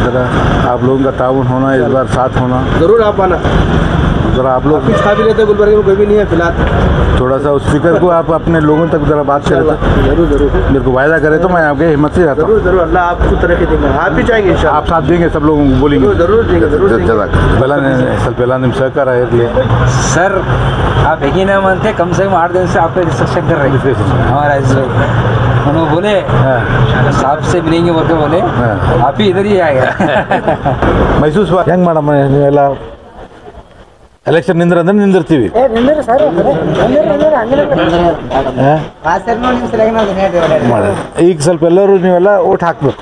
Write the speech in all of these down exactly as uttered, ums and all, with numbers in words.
ज़रा आप लोगों का ताउन होना, इस बार साथ होना। ज़रूर आप आना, ज़रा आप लोग कुछ खा भी लेते हैं। गुलबर्ग में कोई भी नहीं है फिलहाल। थोड़ा सा उस फिक्र को आप अपने लोगों तक ज़रा बात करें तो। जरूर जरूर मेरे को वायदा करे तो मैं आपके हिम्मत से जाता हूँ। जरूर जरूर, अल्लाह आपको तरक्की देंगे। आप भी चाहेंगे इंशाल्लाह। आप साथ देंगे, सब लोगों को बोलेंगे। जरूर देंगे, जरूर देंगे। पहला सल पहला निम सहकार है सर, आप एक ही ना मानते, कम से कम आठ दिन से आपको डिस्कशन कर रहे हैं हमारा इस उन्होंने बोले साहब से मिलेंगे बोल के बोले आप ही इधर ही आएगा। महसूस हुआ ಹೆಂಗ್ ಮಾಡಮ್ಮ ನೀವೆಲ್ಲ ಎಲೆಕ್ಷನ್ ನಿಂದ್ರ ಅಂದ್ರೆ ನಿಂದಿರ್ತೀವಿ ಈಗ ಸ್ವಲ್ಪ ಎಲ್ಲರೂ ನೀವೆಲ್ಲ ಓಟ್ ಹಾಕ್ಬೇಕು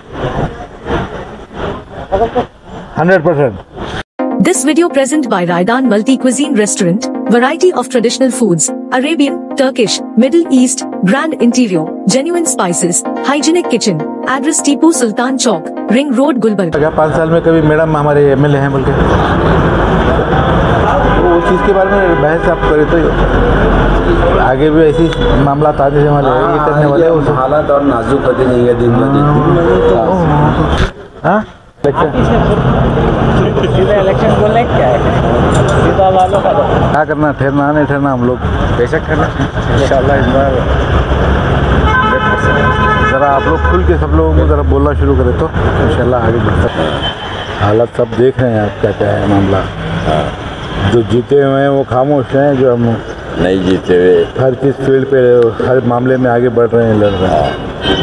hundred percent. This video present by Raidan Multi Cuisine Restaurant, variety of traditional foods, Arabian, Turkish, Middle East, grand interior, genuine spices, hygienic kitchen, address Tipu Sultan Chowk, Ring Road, Gulbarga. क्या पाँच साल में कभी madam हमारे MLA हैं बोल के वो चीज़ के बारे में बहस आप करें तो आगे भी ऐसी मामला आने से वाले ये करने वाले हालात और नाजुक होते जाएंगे दिन ब दिन। हाँ इलेक्शन बोलना क्या है, सीधा वालों का क्या करना, ठहरना नहीं ठहरना, हम लोग बेशक करना इंशाल्लाह इस बार ज़रा आप लोग खुल के सब लोगों को ज़रा बोलना शुरू करें तो इंशाल्लाह आगे बढ़ सकते हैं। हालत सब देख रहे हैं आप क्या क्या है मामला। जो जीते हुए हैं वो खामोश हैं, जो हम नहीं जीते हुए हर चीज़ फील्ड पे हर मामले में आगे बढ़ रहे हैं, लड़ रहे हैं।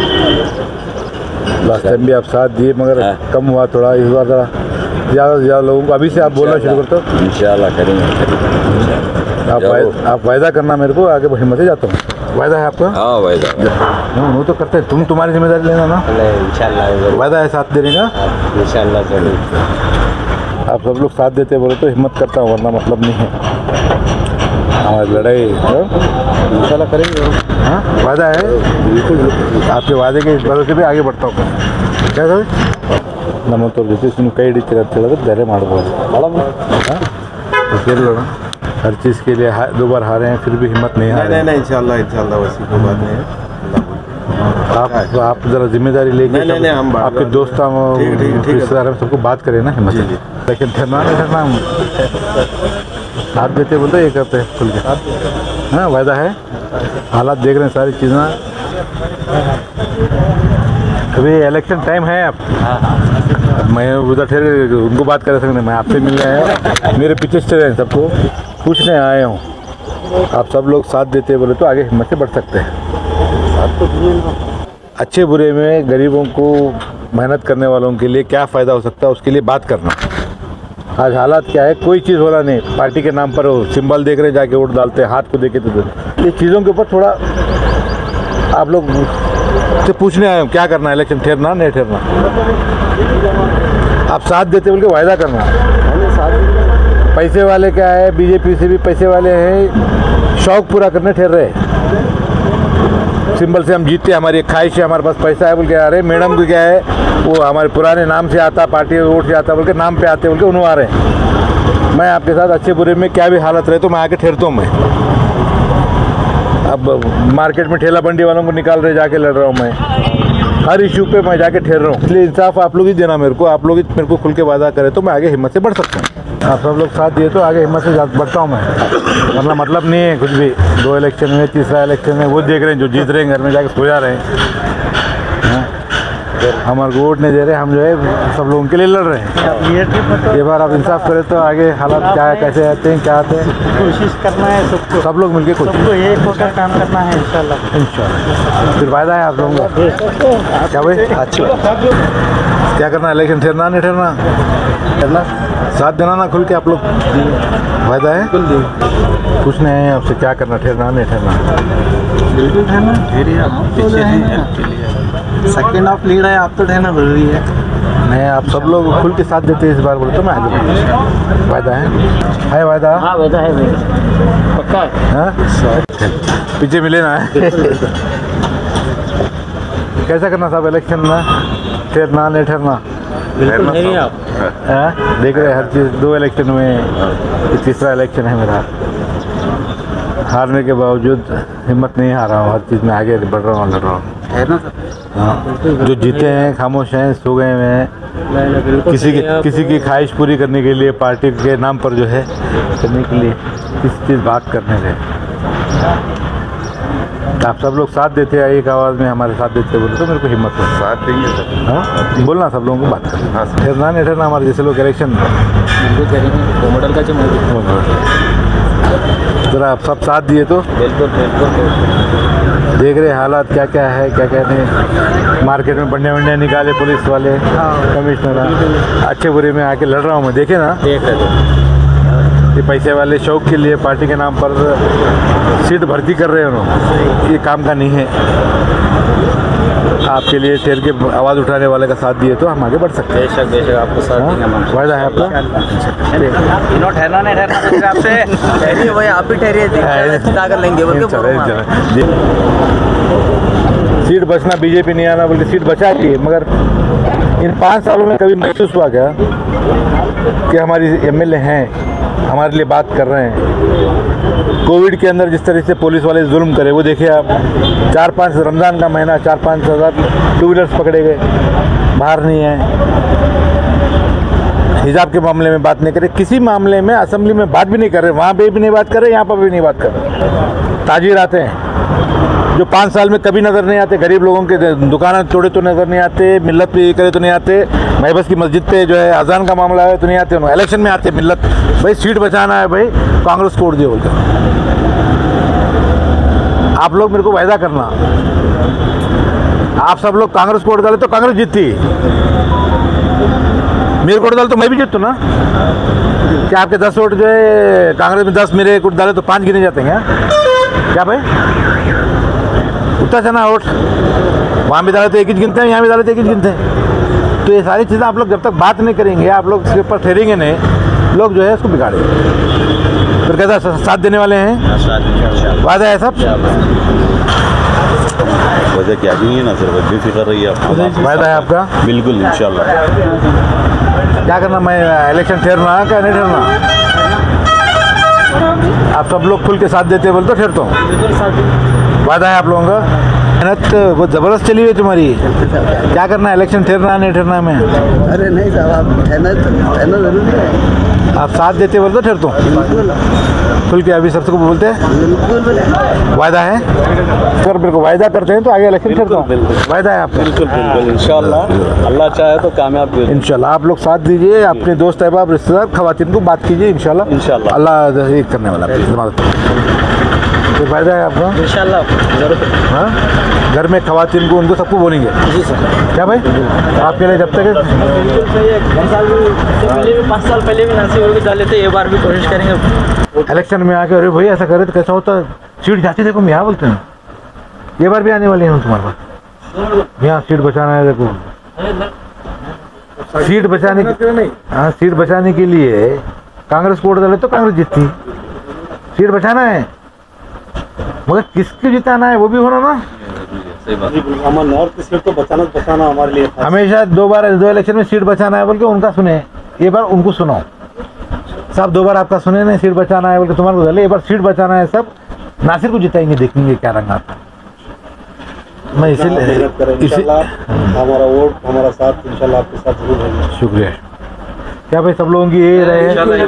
लास्ट टाइम भी आप साथ दिए मगर कम हुआ थोड़ा, इस बार ज़रा ज़्यादा से ज़्यादा लोगों को अभी से आप बोलना शुरू करते हो। इंशाल्लाह करेंगे, करेंगे। आप वायदा, आप वायदा करना मेरे को, आगे हिम्मत से जाता हूँ। वायदा है आपका? हाँ वायदा। वो तो करते हैं, तुम तुम्हारी जिम्मेदारी लेना ना। इंशाल्लाह वायदा है साथ देने का। इंशाल्लाह जरूर। आप सब लोग साथ देते बोले तो हिम्मत करता हूँ, वरना मतलब नहीं है हमारी लड़ाई। इंशाल्लाह करेंगे। हाँ वायदा है, आपके वादे के इस वजह से भी आगे बढ़ता हूँ। क्या सर ನಮ್ಮ ತೋರ್ ಜೊತೆ ಸುಮ್ಮನೆ ಕೈ ಹಿಡಿತೀರ ಅಂತ ಹೇಳಿದ್ರೆ ಬೇರೆ ಮಾಡ್ಬೋದು। हाँ हर चीज़ के लिए दो बार हारे हैं फिर भी हिम्मत नहीं हारे। नहीं नहीं इंशाल्लाह इंशाल्लाह वैसी कोई बात नहीं है। आप आप ज़रा जिम्मेदारी लेके नहीं नहीं हम आपके दोस्तों रिश्तेदार में सबको बात करें ना हिम्मत से। लेकिन ठहरना नहीं ठहरना, साथ देते बोलते ये करते हैं खुल के। हाँ वायदा है, हालात देख रहे हैं सारी चीज़ें। अभी इलेक्शन टाइम है, आप मैं उधर ठहरे उनको बात कर सकते, मैं आपसे मिलने आया, मेरे पीछे चले हैं, सबको पूछने आया हूँ। आप सब लोग साथ देते बोले तो आगे हिम्मत से बढ़ सकते हैं। अच्छे बुरे में गरीबों को, मेहनत करने वालों के लिए क्या फ़ायदा हो सकता है उसके लिए बात करना। आज हालात क्या है, कोई चीज़ हो रहा नहीं, पार्टी के नाम पर हो सिंबल देख रहे जाके वोट डालते हैं, हाथ को देखे तो ये चीज़ों के ऊपर थोड़ा आप लोग से पूछने आए हो क्या करना है, इलेक्शन ठहरना नहीं ठहरना। आप साथ देते बोल के वायदा करना। पैसे वाले क्या है, बीजेपी से भी पैसे वाले हैं, शौक पूरा करने ठहर रहे। सिंबल से हम जीतते, हमारी एक ख्वाहिश है, हमारे पास पैसा है बोल के आ रहे। मैडम को क्या है, वो हमारे पुराने नाम से आता, पार्टी वोट से आता बोल के नाम पे आते बोल के उन्होंने आ रहे हैं। मैं आपके साथ अच्छे बुरे में क्या भी हालत रहे तो मैं आके ठहरता हूँ। मैं अब मार्केट में ठेला बंडी वालों को निकाल रहे जाके लड़ रहा हूँ, मैं हर इशू पे मैं जाके ठहर रहा हूँ। इसलिए इंसाफ आप लोग ही देना मेरे को, आप लोग ही मेरे को खुल के वादा करें तो मैं आगे हिम्मत से बढ़ सकता हूँ। आप सब लोग साथ दिए तो आगे हिम्मत से बढ़ता हूँ मैं, वरना मतलब नहीं है कुछ भी। दो इलेक्शन में, तीसरा इलेक्शन में वो देख रहे हैं जो जीत रहे हैं घर में जाके सो जा रहे हैं। हमारे को वोट नहीं दे रहे, हम जो है सब लोगों के लिए लड़ रहे हैं। ये बार आप इंसाफ करें तो आगे हालात क्या है, कैसे आते हैं, क्या आते हैं, कोशिश करना है सबको, सब लोग मिलके कोशिश एक होकर काम करना है इंशाल्लाह। इंशाल्लाह फिर वायदा है आप लोगों का। क्या भाई अच्छा क्या करना, इलेक्शन ठहरना नहीं ठहरना, ठहरना साथ देना ना खुल के आप लोग। वायदा है, पूछने हैं आपसे क्या करना, ठहरना नहीं ठहरना। बिल्कुल ठहरना, ठहरिए आप पीछे हैं हेल्प के लिए। सेकेंड ऑफ लीड है, आप तो ठहरना जरूरी है। नहीं आप सब लोग खुल के साथ देते हैं इस बार बोले तो मैं आगे बढ़ूँगा। वायदा है, है वायदा? हाँ वायदा है पक्का है। हाँ पीछे मिले ना है। कैसा करना साहब इलेक्शन में, ठहरना नहीं ठहरना? बिल्कुल नहीं आप देख रहे हर चीज़, दो इलेक्शन में तीसरा इलेक्शन है मेरा। हारने के बावजूद हिम्मत नहीं हारा हूँ, हर चीज़ में आगे बढ़ रहा हूँ, लड़ रहा हूँ। ठहरना सर। हाँ, जो जीते हैं खामोश हैं, सो गए हुए हैं, किसी की किसी की ख्वाहिश पूरी करने के लिए, पार्टी के नाम पर जो है करने के लिए, किसी चीज़ बात करने से। आप सब लोग साथ देते हैं, एक आवाज़ में हमारे साथ देते बोले तो मेरे को हिम्मत हो। साथ देंगे सर। हाँ, बोलना सब लोगों को बात कर। हाँ सर। ठहरना नहीं ठहरना, हमारे जैसे लोग इलेक्शन मॉडल का जो जरा आप सब साथ दिए तो बिल्कुल बिल्कुल देख रहे हालात क्या क्या है, क्या कहते हैं, मार्केट में बंडे वंडे निकाले पुलिस वाले, कमिश्नर अच्छे बुरे में आके लड़ रहा हूँ मैं, देखे ना। देख रहे ये पैसे वाले शौक के लिए पार्टी के नाम पर सीट भर्ती कर रहे हैं उन्होंने, ये काम का नहीं है। आपके लिए ठहर के आवाज़ उठाने वाले का साथ दिए तो हम आगे बढ़ सकते हैं। बेशक बेशक आपको साथ देंगे हम। हाँ, वायदा है आपका। इन्हों ठहरना नहीं ठहरना पूछ रहे आपसे। ठहरिए भाई, आप भी ठहरिए, जिता कर लेंगे बोल के बोलो। सीट बचना, बीजेपी नहीं आना बोल के सीट बचा के, मगर इन पाँच सालों में कभी महसूस हुआ क्या कि हमारी एमएलए हैं, हमारे लिए बात कर रहे हैं? कोविड के अंदर जिस तरह से पुलिस वाले जुल्म करे वो देखिए आप। चार पाँच रमज़ान का महीना, चार पाँच हज़ार टू व्हीलर्स पकड़े गए, बाहर नहीं है। हिजाब के मामले में बात नहीं करे, किसी मामले में असेंबली में बात भी नहीं कर रहे, वहाँ पे भी नहीं बात कर रहे, यहाँ पर भी नहीं बात कर रहे। ताजिर आते हैं जो पाँच साल में कभी नज़र नहीं आते, गरीब लोगों के दुकान तोड़े तो नज़र नहीं आते, मिल्लत पे करे तो नहीं आते, महबस की मस्जिद पे जो है अजान का मामला है तो नहीं आते, इलेक्शन में आते मिल्लत। भाई सीट बचाना है भाई, कांग्रेस को वोट दिए बोलकर। आप लोग मेरे को वायदा करना, आप सब लोग कांग्रेस को वोट डाले तो कांग्रेस जीतती, मेरे को वोट डाले तो मैं भी जीतू ना। क्या आपके दस वोट जो है कांग्रेस में, दस मेरे वोट डाले तो पाँच गिने जाते हैं क्या भाई? उतना चना वोट वहाँ भी डाले तो एक ही गिनते हैं, यहाँ भी डाले तो एक ही गिनते हैं। तो ये सारी चीज़ें आप लोग जब तक बात नहीं करेंगे, आप लोग इसके ऊपर ठहरेंगे नहीं, लोग जो है उसको बिगाड़ेंगे। फिर कैसा साथ देने वाले हैं? वादा है सब? वजह क्या नहीं ना सर, वजह फिक्र रही है आपको। वादा है आपका? बिल्कुल इंशाल्लाह। क्या करना, मैं इलेक्शन ठहरना क्या नहीं ठहरना? आप सब लोग खुल के साथ देते बोल तो ठहरता हूँ। वादा है आप लोगों का? मेहनत बहुत ज़बरदस्त चली हुई तुम्हारी। क्या करना है, इलेक्शन ठहरना नहीं ठहरना में? अरे नहीं साहब, आप ठहरना ठहरना जरूरी है। आप साथ देते बोल तो ठहरता हूँ खुल के। अभी सबसे को बोलते हैं वायदा है, अगर मेरे को वायदा करते हैं तो आगे इलेक्शन ठहरता हूँ। वायदा है आपका? बिल्कुल बिल्कुल इंशाल्लाह, अल्लाह चाहे तो कामयाब भी। इंशाल्लाह आप लोग साथ दीजिए, अपने दोस्त अहबाब रिश्तेदार खवातीन को बात कीजिए, इंशाल्लाह इंशाल्लाह अल्लाह एक करने वाला है। तो फायदा है आपका इंशाल्लाह जरूर। हाँ, घर में खवातीन को उनको सबको बोलेंगे जी सर। क्या भाई आपके लिए जब तक है? पहले भी पाँच साल पहले भी नासिर होकर डाले थे, ये बार भी कोशिश करेंगे। इलेक्शन में आके अरे भाई ऐसा करे तो कैसा होता, सीट जाती देखो यहाँ बोलते हैं, ये बार भी आने वाली है तुम्हारे पास, यहाँ सीट बचाना है देखो, सीट बचाने के हाँ सीट बचाने के लिए कांग्रेस को वोट डाले तो कांग्रेस जीतती, सीट बचाना है, मगर किसको जिताना है वो भी होना ना। हमारे नॉर्थ की सीट तो बचाना बचाना हमारे लिए हमेशा दो बार दो इलेक्शन में सीट बचाना है बोल के उनका सुने, ये बार उनको सुनाओ। सब दो बार आपका सुने नहीं, सीट बचाना है बोल के तुम्हारे को डाले, ये बार सीट बचाना है, सब नासिर को जिताएंगे, देखेंगे क्या रंग आता है। मैं इसीलिए इसी हमारा वोट हमारा साथ इंशाल्लाह आपके साथ जरूर रहेगा। शुक्रिया। क्या भाई सब लोगों की ये रहे,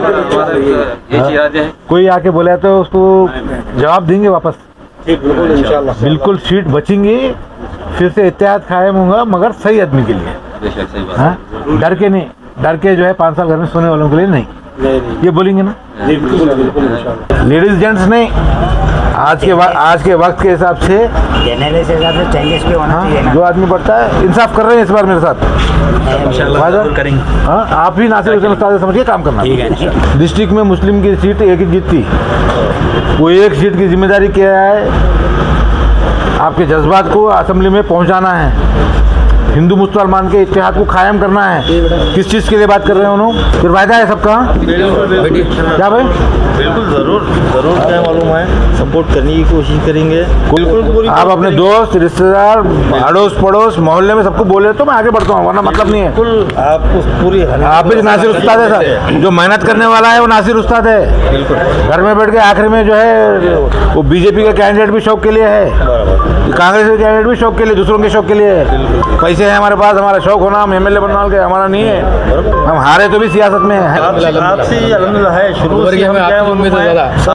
कोई आके बोला तो उसको जवाब देंगे वापस, बिल्कुल इंशाल्लाह बिल्कुल सीट बचेंगी, फिर से इत्तेहाद कायम होगा, मगर सही आदमी के लिए, हाँ डर के नहीं, डर के जो है पाँच साल घर में सोने वालों के लिए नहीं, ये बोलेंगे ना। लेडीज जेंट्स नहीं, आज के आज के वक्त के हिसाब से चेंजेस भी होना चाहिए ना। जो आदमी बढ़ता है, इंसाफ कर रहे हैं इस बार मेरे साथ, करेंगे। हाँ आप भी नासिर हुसैन उस्ताद समझ के काम करना। डिस्ट्रिक्ट में मुस्लिम की सीट एक ही जीतती, वो एक सीट की जिम्मेदारी क्या है, आपके जज्बात को असेंबली में पहुंचाना है, हिंदू मुसलमान के इत्तेहाद को कायम करना है। किस चीज़ के लिए बात कर रहे हैं उन्होंने, फिर वायदा है सबका? क्या भाई बिल्कुल जरूर जरूर क्या मालूम है, सपोर्ट करने की कोशिश करेंगे। बिल्कुल आप अपने दोस्त रिश्तेदार अड़ोस पड़ोस मोहल्ले में सबको बोले तो मैं आगे बढ़ता हूँ, वरना मतलब नहीं है। आपको पूरी आप भी नासिर उस्ताद है सर, जो मेहनत करने वाला है वो नासिर उस्ताद है। बिल्कुल घर में बैठ के आखिर में जो है वो बीजेपी का कैंडिडेट भी शौक के लिए है, कांग्रेस के कैंडिडेट भी शौक के लिए, दूसरों के शौक के लिए है। पैसे हैं हमारे पास, हमारा शौक होना, हम एमएलए बनवा के हमारा नहीं है। हम हारे तो भी सियासत में है। आपसे आपसे अल्हम्दुलिल्लाह है शुरू से हम क्या है,